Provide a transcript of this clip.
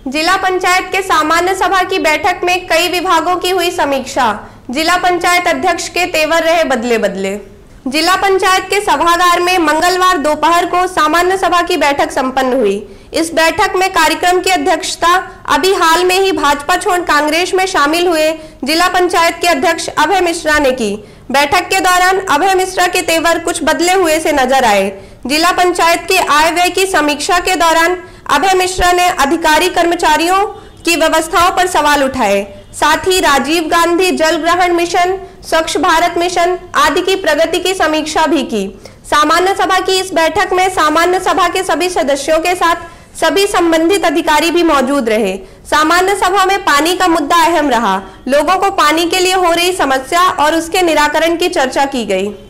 जिला पंचायत के सामान्य सभा की बैठक में कई विभागों की हुई समीक्षा। जिला पंचायत अध्यक्ष के तेवर रहे बदले बदले। जिला पंचायत के सभागार में मंगलवार दोपहर को सामान्य सभा की बैठक संपन्न हुई। इस बैठक में कार्यक्रम की अध्यक्षता अभी हाल में ही भाजपा छोड़ कांग्रेस में शामिल हुए जिला पंचायत के अध्यक्ष अभय मिश्रा ने की। बैठक के दौरान अभय मिश्रा के तेवर कुछ बदले हुए से नजर आए। जिला पंचायत के आय व्यय की समीक्षा के दौरान अभय मिश्रा ने अधिकारी कर्मचारियों की व्यवस्थाओं पर सवाल उठाए। साथ ही राजीव गांधी जल ग्रहण मिशन, स्वच्छ भारत मिशन आदि की प्रगति की समीक्षा भी की। सामान्य सभा की इस बैठक में सामान्य सभा के सभी सदस्यों के साथ सभी संबंधित अधिकारी भी मौजूद रहे। सामान्य सभा में पानी का मुद्दा अहम रहा। लोगों को पानी के लिए हो रही समस्या और उसके निराकरण की चर्चा की गई।